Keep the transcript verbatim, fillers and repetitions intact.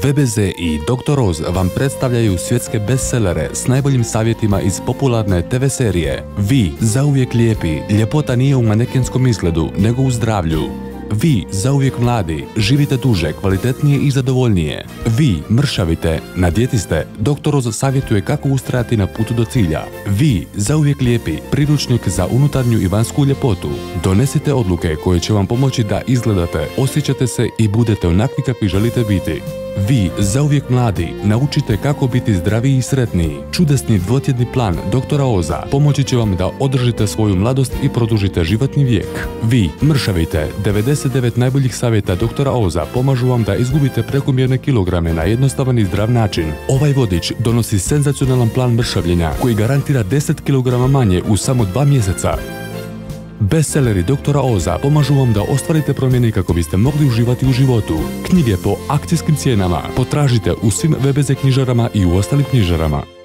ve be ze i doktor Oz vam predstavljaju svjetske bestsellere s najboljim savjetima iz popularne te ve serije. Vi, zauvijek lijepi, ljepota nije u manekenskom izgledu, nego u zdravlju. Vi, zauvijek mladi, živite duže, kvalitetnije i zadovoljnije. Vi, mršavite, na dijeti ste, doktor Oz savjetuje kako ustrajati na putu do cilja. Vi, zauvijek lijepi, priručnik za unutarnju i vanjsku ljepotu. Donesite odluke koje će vam pomoći da izgledate, osjećate se i budete onakvi kakvi želite biti. Vi, zauvijek mladi, naučite kako biti zdraviji i sretniji. Čudesni dvotjedni plan doktora Oza pomoći će vam da održite svoju mladost i produžite životni vijek. Vi, mršavite, devedeset devet najboljih savjeta doktora Oza pomažu vam da izgubite prekomjerne kilograme na jednostavan i zdrav način. Ovaj vodič donosi senzacionalan plan mršavljenja koji garantira deset kilograma manje u samo dva mjeseca. Bestselleri doktora Oza pomažu vam da ostvarite promjene kako biste mogli uživati u životu. Knjige po akcijskim cijenama potražite u svim ve be ze knjižarama i u ostalim knjižarama.